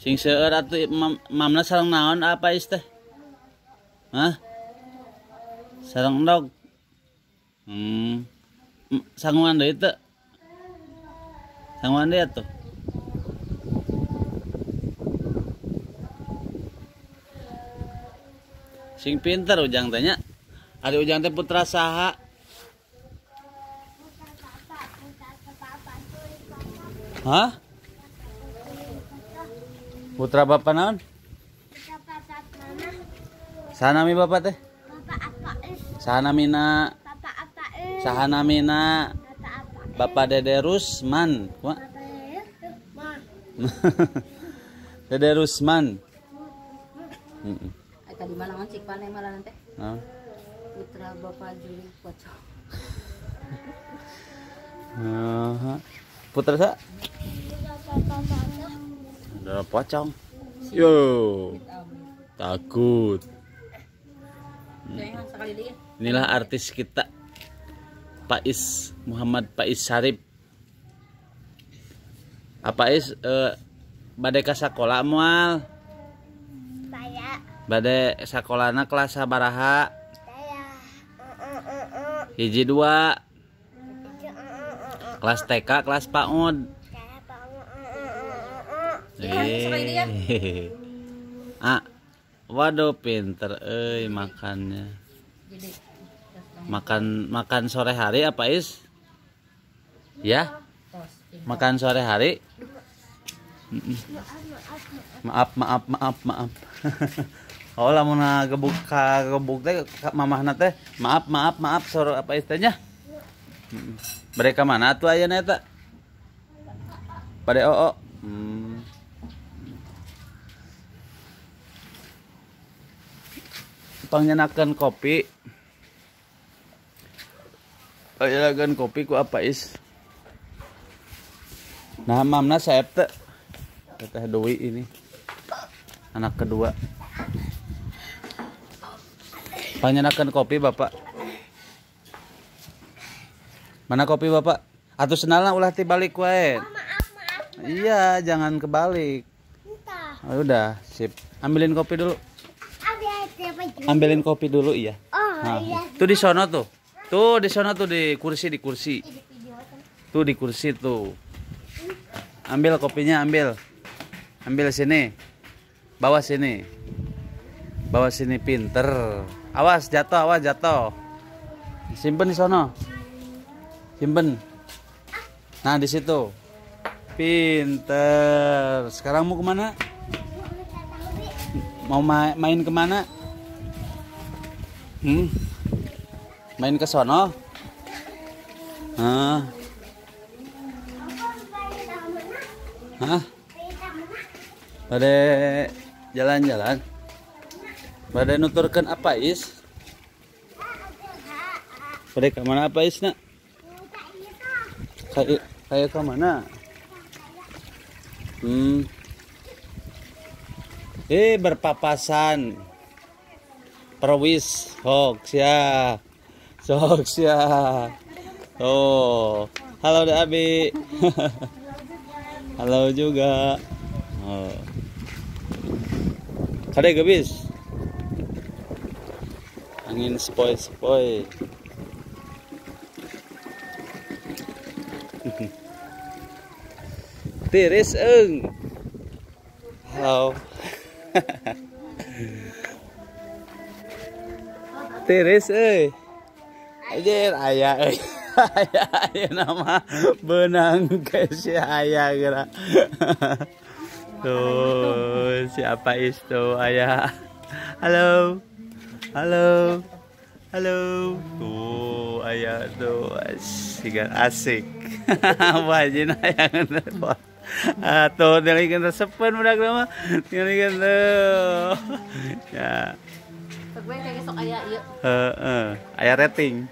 Sing seueur atuh mamna sareng naon apa is teh? Hah? Sareng endog. Sanguan deui teu? Sanguan deui atuh. Sing pinter Ujang teh nya. Ari Ujang teh putra saha? Hah? Putra bapak naon? Sahanami bapak teh? Sahanamina. Sahanamina. Bapak Dede Rusman. Dede Rusman. Tadi malangan cik panai malah nanti. Putra bapak Juli Pocong. Putra sa? Ada pocong. Yo. Takut. Inilah artis kita. Pais Muhammad Pais Sarip. Apa is bade ka sakola moal? Bade sakolana kelas sabaraha? Hiji 2. Kelas TK, kelas PAUD. Waduh pinter makannya. Makan sore hari apa is? Ya? Makan sore hari? Maaf. Oh lamun gebuk teh mamahna teh. Maaf sore apa istilahnya? Mereka mana tuh ayeuna eta? Pada oo. Pangnyenakeun kopi. Pangnyenakeun kopi ku apa is? Nah, mamna saeb teh. Teh Dewi ini. Anak kedua. Pangnyenakeun kopi Bapak. Mana kopi Bapak? Atuh senalna ulah tibalik wae. Maaf. Iya, jangan kebalik. Oh, udah, sip. Ambilin kopi dulu. Ambilin kopi dulu iya. Oh, iya. Tuh di sono tuh. Tuh di sono tuh di kursi. Tuh di kursi tuh. Ambil kopinya, ambil. Ambil sini. Bawa sini. Bawa sini pinter. Awas jatuh. Simpen di sono. Simpen. Nah, di situ. Pinter. Sekarang mau kemana? Mau main kemana? Main ke sono? Hah? Pada jalan-jalan? Pada nuturkan apa is? Pada kemana apa is nak? Kayak kemana? Berpapasan. Perwis hoax ya. Oh, halo Dek Abi. Halo juga. Oh. Kade gebis. Angin sepoi-sepoi. Tiris eng. Halo. Tiris Anjir aya aya nama benang ke si aya geura. Tuh siapa itu aya. Halo. Tuh aya tuh asik. Wajin aya telepon. Tuh nilaikan resepan budak nama. Nilaikan tuh. Ya. Gue kayak sok aya ieu. Aya rating.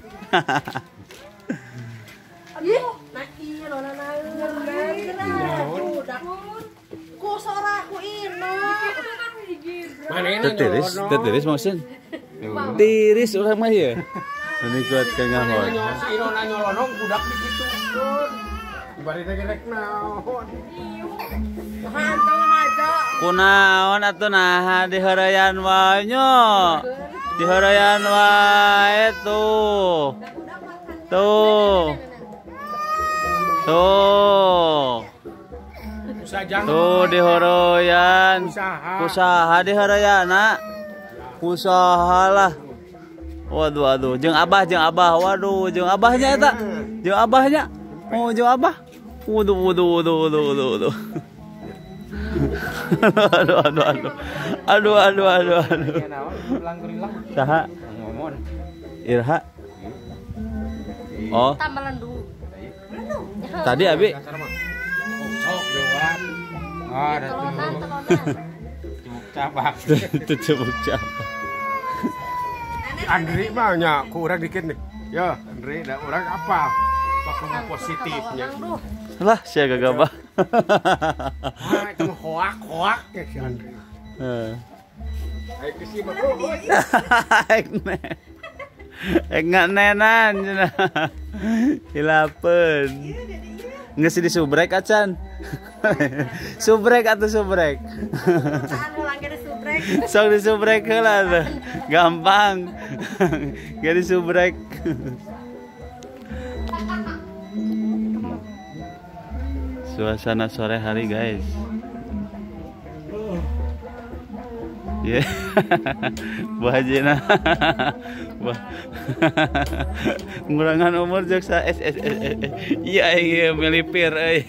Ieu, nah ieu lona budak. Ku soraku ino. Tiris maksud. Tiris urang mah ieu. Ini kuat kengahon. Si Irona nyolonong budak dikitu. Bari rek naon. Kunaon atuh nah diharayan wae nya. Diharayan wae tuh. Tuh. Tuh. Tuh diharayan. Usaha diharayana. Usaha lah. Waduh, jeung abah. Waduh, jeung abahnya eta. Jeung abahnya. Oh, jeung abah. Waduh. Aduh. Saha? Irha. Oh. Tadi Abi. Sok lewat. Ada cabak. Itu cebuk cabak. Andri mah nya kurang dikit nih. Ya, Andri da urang apa? Pakai positifnya. Lah, sia gagabah. Ah, itu hoak ya si Andri. Ayo ke sini nenan cenah. Hilapeun. Geus disubrek acan. Subrek. Sok disubrek heula tuh. Gampang. Gak disubrek. Suasana sore hari, guys. Ya. Bu Hajina. Ngurangan umur jeung sa iya melipir euy.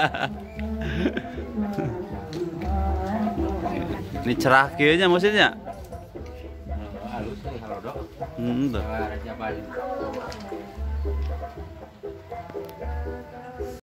Ini cerah kieu nya maksudnya. halus halodok. Tuh. Raja Bali.